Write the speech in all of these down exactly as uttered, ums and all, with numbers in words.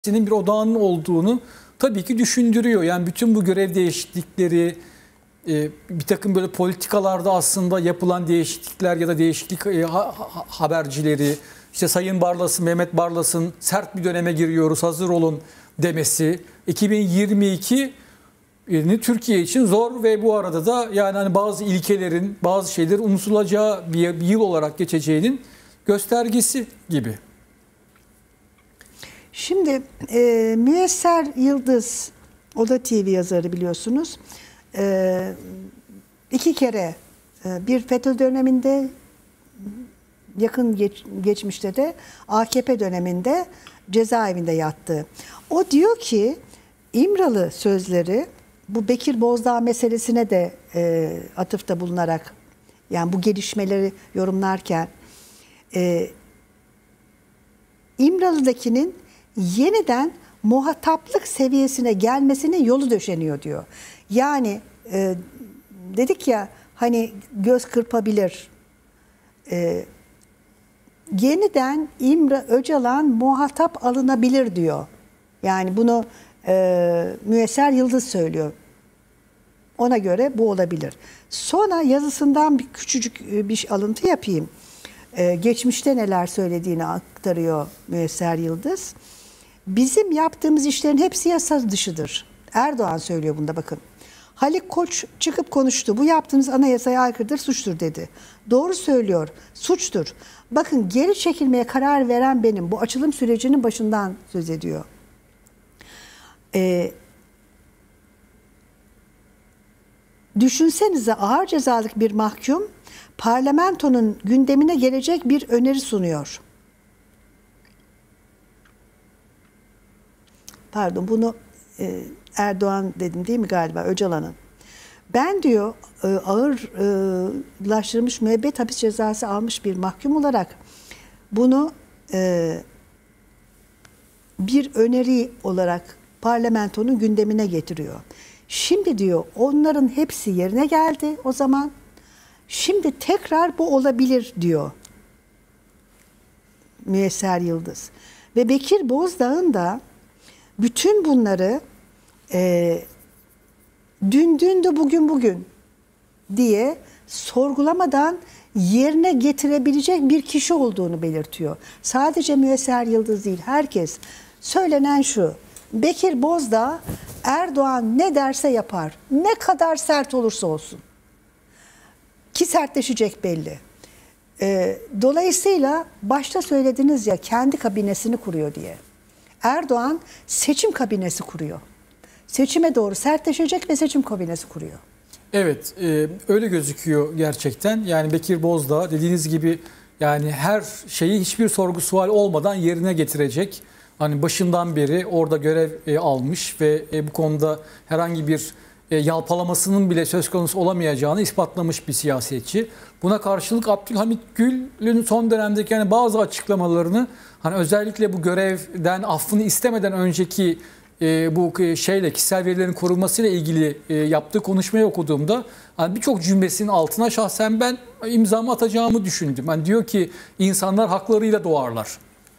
Senin bir odağının olduğunu tabii ki düşündürüyor. Yani bütün bu görev değişiklikleri, bir takım böyle politikalarda aslında yapılan değişiklikler ya da değişiklik habercileri, işte Sayın Barlas'ın, Mehmet Barlas'ın sert bir döneme giriyoruz, hazır olun demesi, iki bin yirmi iki Türkiye için zor ve bu arada da yani hani bazı ilkelerin, bazı şeylerin unutulacağı bir yıl olarak geçeceğinin göstergesi gibi. Şimdi e, Müyesser Yıldız, o da T V yazarı biliyorsunuz, e, iki kere e, bir FETÖ döneminde, yakın geç, geçmişte de A K P döneminde cezaevinde yattı. O diyor ki İmralı sözleri bu Bekir Bozdağ meselesine de e, atıfta bulunarak, yani bu gelişmeleri yorumlarken e, İmralı'dakinin yeniden muhataplık seviyesine gelmesinin yolu döşeniyor diyor. Yani e, dedik ya hani göz kırpabilir. E, yeniden İmre Öcalan muhatap alınabilir diyor. Yani bunu e, Müyesser Yıldız söylüyor. Ona göre bu olabilir. Sonra yazısından bir küçücük bir alıntı yapayım. E, geçmişte neler söylediğini aktarıyor Müyesser Yıldız. Bizim yaptığımız işlerin hepsi yasa dışıdır. Erdoğan söylüyor bunda, bakın. Halik Koç çıkıp konuştu. Bu yaptığınız anayasaya aykırıdır, suçtur dedi. Doğru söylüyor, suçtur. Bakın, geri çekilmeye karar veren benim. Bu açılım sürecinin başından söz ediyor. Ee, düşünsenize, ağır cezalık bir mahkum parlamentonun gündemine gelecek bir öneri sunuyor. Pardon, bunu e, Erdoğan dedim değil mi galiba, Öcalan'ın. Ben diyor e, ağırlaştırılmış müebbet hapis cezası almış bir mahkum olarak bunu e, bir öneri olarak parlamentonun gündemine getiriyor. Şimdi diyor onların hepsi yerine geldi o zaman. Şimdi tekrar bu olabilir diyor Müyesser Yıldız. Ve Bekir Bozdağ'ın da bütün bunları e, dün dündü bugün bugün diye sorgulamadan yerine getirebilecek bir kişi olduğunu belirtiyor. Sadece Müyesser Yıldız değil, herkes. Söylenen şu: Bekir Bozdağ Erdoğan ne derse yapar. Ne kadar sert olursa olsun. Ki sertleşecek belli. E, dolayısıyla başta söylediniz ya, kendi kabinesini kuruyor diye. Erdoğan seçim kabinesi kuruyor. Seçime doğru sertleşecek ve seçim kabinesi kuruyor. Evet, e, öyle gözüküyor gerçekten. Yani Bekir Bozdağ dediğiniz gibi yani her şeyi hiçbir sorgu sual olmadan yerine getirecek. Hani başından beri orada görev e, almış ve e, bu konuda herhangi bir e, yalpalamasının bile söz konusu olamayacağını ispatlamış bir siyasetçi. Buna karşılık Abdülhamit Gül'ün son dönemdeki yani bazı açıklamalarını, hani özellikle bu görevden affını istemeden önceki e, bu şeyle, kişisel verilerin korunmasıyla ilgili e, yaptığı konuşmayı okuduğumda hani birçok cümlesinin altına şahsen ben imzamı atacağımı düşündüm. Yani diyor ki insanlar haklarıyla doğarlar.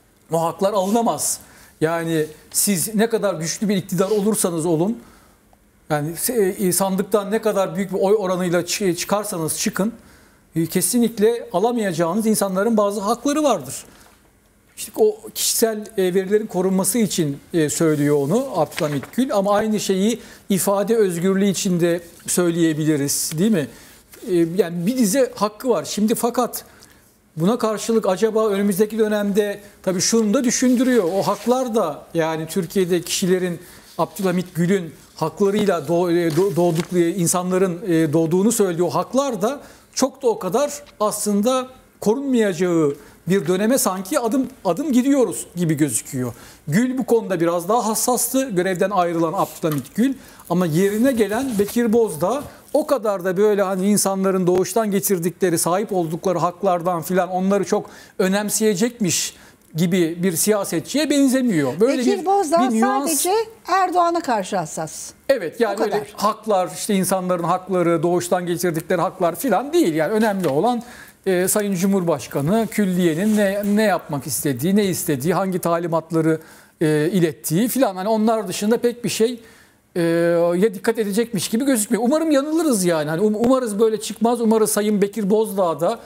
O haklar alınamaz. Yani siz ne kadar güçlü bir iktidar olursanız olun, yani sandıktan ne kadar büyük bir oy oranıyla çıkarsanız çıkın, kesinlikle alamayacağınız insanların bazı hakları vardır. İşte o kişisel verilerin korunması için söylüyor onu Abdülhamit Gül, ama aynı şeyi ifade özgürlüğü için de söyleyebiliriz, değil mi? Yani bir dizi hakkı var. Şimdi fakat buna karşılık acaba önümüzdeki dönemde tabii şunu da düşündürüyor. O haklar da, yani Türkiye'de kişilerin, Abdülhamit Gül'ün haklarıyla doğdukları insanların doğduğunu söylüyor. Haklar da çok da o kadar aslında korunmayacağı bir döneme sanki adım adım gidiyoruz gibi gözüküyor. Gül bu konuda biraz daha hassastı, görevden ayrılan Abdülhamit Gül, ama yerine gelen Bekir Bozdağ o kadar da böyle hani insanların doğuştan getirdikleri, sahip oldukları haklardan filan onları çok önemseyecekmiş gibi bir siyasetçiye benzemiyor. Böyle Bekir bir, Bozdağ bir nüans... sadece Erdoğan'a karşı hassas. Evet, yani öyle haklar, işte insanların hakları, doğuştan getirdikleri haklar filan değil. Yani önemli olan e, Sayın Cumhurbaşkanı külliyenin ne, ne yapmak istediği, ne istediği, hangi talimatları e, ilettiği filan. Hani onlar dışında pek bir şey e, ya dikkat edecekmiş gibi gözükmüyor. Umarım yanılırız yani. Hani um, umarız böyle çıkmaz. Umarız Sayın Bekir Bozdağ da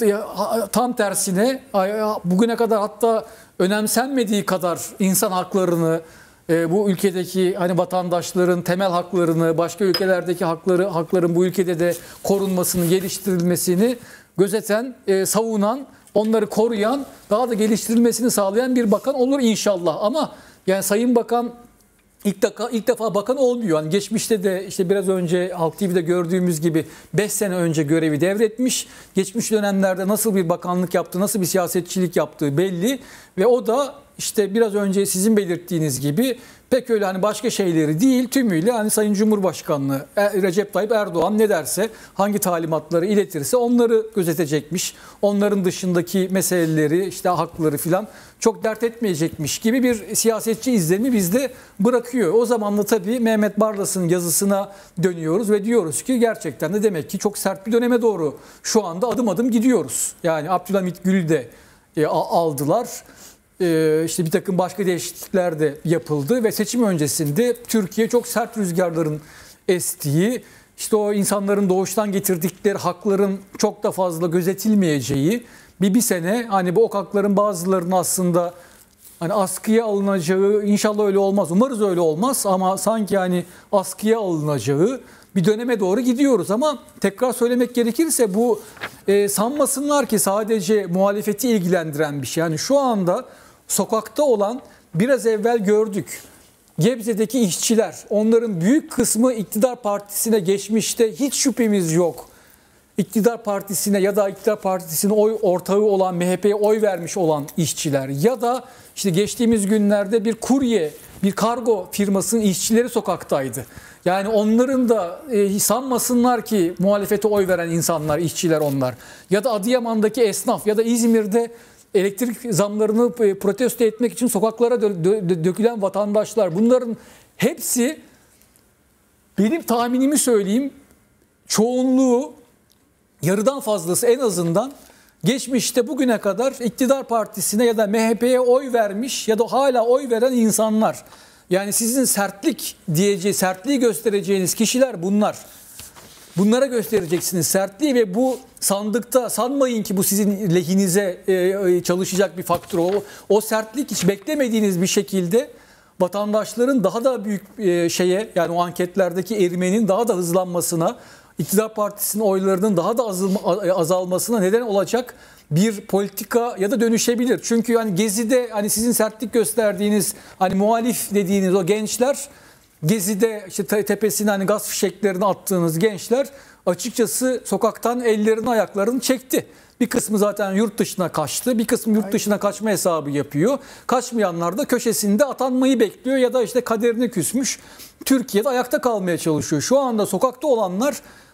tam tersine bugüne kadar hatta önemsenmediği kadar insan haklarını, bu ülkedeki hani vatandaşların temel haklarını, başka ülkelerdeki hakları hakların bu ülkede de korunmasını, geliştirilmesini gözeten, savunan, onları koruyan, daha da geliştirilmesini sağlayan bir bakan olur inşallah. Ama yani Sayın Bakan İlk defa, ilk defa bakan olmuyor. Yani geçmişte de işte biraz önce Halk T V'de gördüğümüz gibi beş sene önce görevi devretmiş. Geçmiş dönemlerde nasıl bir bakanlık yaptığı, nasıl bir siyasetçilik yaptığı belli. Ve o da işte biraz önce sizin belirttiğiniz gibi pek öyle hani başka şeyleri değil, tümüyle hani Sayın Cumhurbaşkanlığı Recep Tayyip Erdoğan ne derse, hangi talimatları iletirse onları gözetecekmiş. Onların dışındaki meseleleri, işte hakları filan çok dert etmeyecekmiş gibi bir siyasetçi izlenimi bizde bırakıyor. O zaman da tabii Mehmet Barlas'ın yazısına dönüyoruz ve diyoruz ki gerçekten de demek ki çok sert bir döneme doğru şu anda adım adım gidiyoruz. Yani Abdülhamit Gül'ü de e, aldılar. Ee, işte bir takım başka değişiklikler de yapıldı ve seçim öncesinde Türkiye çok sert rüzgarların estiği, işte o insanların doğuştan getirdikleri hakların çok da fazla gözetilmeyeceği bir bir sene, hani bu hakların bazılarının aslında hani askıya alınacağı, inşallah öyle olmaz, umarız öyle olmaz ama sanki hani askıya alınacağı bir döneme doğru gidiyoruz. Ama tekrar söylemek gerekirse bu e, sanmasınlar ki sadece muhalefeti ilgilendiren bir şey. Yani şu anda sokakta olan, biraz evvel gördük, Gebze'deki işçiler, onların büyük kısmı iktidar partisine geçmişte hiç şüphemiz yok. İktidar partisine ya da iktidar partisinin oy ortağı olan M H P'ye oy vermiş olan işçiler ya da işte geçtiğimiz günlerde bir kurye, bir kargo firmasının işçileri sokaktaydı. Yani onların da e, sanmasınlar ki muhalefete oy veren insanlar, işçiler onlar. Ya da Adıyaman'daki esnaf ya da İzmir'de elektrik zamlarını e, protesto etmek için sokaklara dö- dö- dökülen vatandaşlar. Bunların hepsi, benim tahminimi söyleyeyim, çoğunluğu, yarıdan fazlası en azından geçmişte bugüne kadar iktidar partisine ya da M H P'ye oy vermiş ya da hala oy veren insanlar. Yani sizin sertlik diyeceği, sertliği göstereceğiniz kişiler bunlar. Bunlara göstereceksiniz sertliği ve bu sandıkta sanmayın ki bu sizin lehinize çalışacak bir faktör. O, o sertlik hiç beklemediğiniz bir şekilde vatandaşların daha da büyük şeye, yani o anketlerdeki erimenin daha da hızlanmasına, iktidar partisinin oylarının daha da azalmasına neden olacak bir politika ya da dönüşebilir. Çünkü hani Gezi'de hani sizin sertlik gösterdiğiniz, hani muhalif dediğiniz o gençler, Gezi'de işte tepesine hani gaz fişeklerini attığınız gençler açıkçası sokaktan ellerini ayaklarını çekti. Bir kısmı zaten yurt dışına kaçtı. Bir kısmı yurt dışına kaçma hesabı yapıyor. Kaçmayanlar da köşesinde atanmayı bekliyor ya da işte kaderine küsmüş Türkiye'de ayakta kalmaya çalışıyor. Şu anda sokakta olanlar,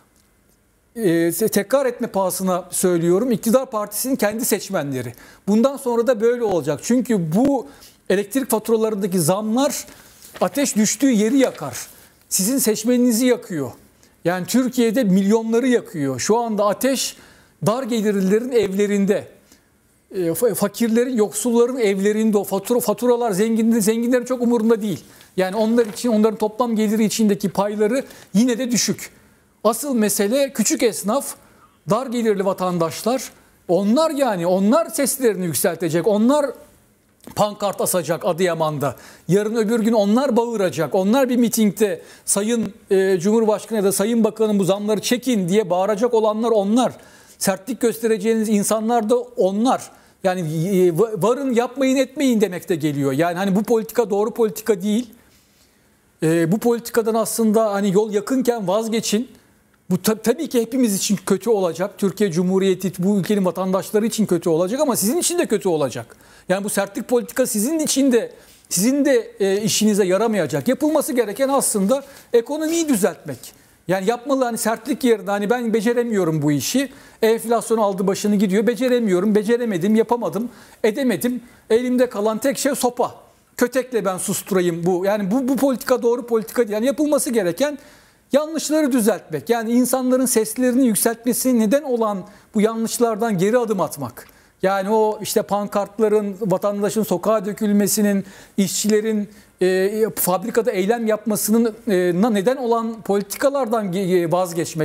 e, tekrar etme pahasına söylüyorum, iktidar partisinin kendi seçmenleri. Bundan sonra da böyle olacak. Çünkü bu elektrik faturalarındaki zamlar ateş düştüğü yeri yakar. Sizin seçmeninizi yakıyor. Yani Türkiye'de milyonları yakıyor. Şu anda ateş dar gelirlilerin evlerinde, e, fakirlerin, yoksulların evlerinde. O fatura, faturalar zenginlerin, zenginlerin çok umurunda değil. Yani onlar için, onların toplam geliri içindeki payları yine de düşük. Asıl mesele küçük esnaf, dar gelirli vatandaşlar. Onlar yani onlar seslerini yükseltecek. Onlar pankart asacak Adıyaman'da. Yarın öbür gün onlar bağıracak. Onlar bir mitingde Sayın e, Cumhurbaşkanı ya da Sayın Bakanım bu zamları çekin diye bağıracak olanlar onlar. Sertlik göstereceğiniz insanlar da onlar. Yani e, varın yapmayın etmeyin demek de geliyor. Yani hani bu politika doğru politika değil. E, bu politikadan aslında hani yol yakınken vazgeçin. Bu tab- tabii ki hepimiz için kötü olacak. Türkiye Cumhuriyeti, bu ülkenin vatandaşları için kötü olacak ama sizin için de kötü olacak. Yani bu sertlik politika sizin için de, sizin de e, işinize yaramayacak. Yapılması gereken aslında ekonomiyi düzeltmek. Yani yapmalı, hani sertlik yerine hani ben beceremiyorum bu işi. Enflasyon aldı başını gidiyor. Beceremiyorum, beceremedim, yapamadım, edemedim. Elimde kalan tek şey sopa. Kötekle ben susturayım bu. Yani bu, bu politika doğru politika değil. Yani yapılması gereken yanlışları düzeltmek. Yani insanların seslerini yükseltmesine neden olan bu yanlışlardan geri adım atmak. Yani o işte pankartların, vatandaşın sokağa dökülmesinin, işçilerin e, fabrikada eylem yapmasının e, neden olan politikalardan vazgeçmek.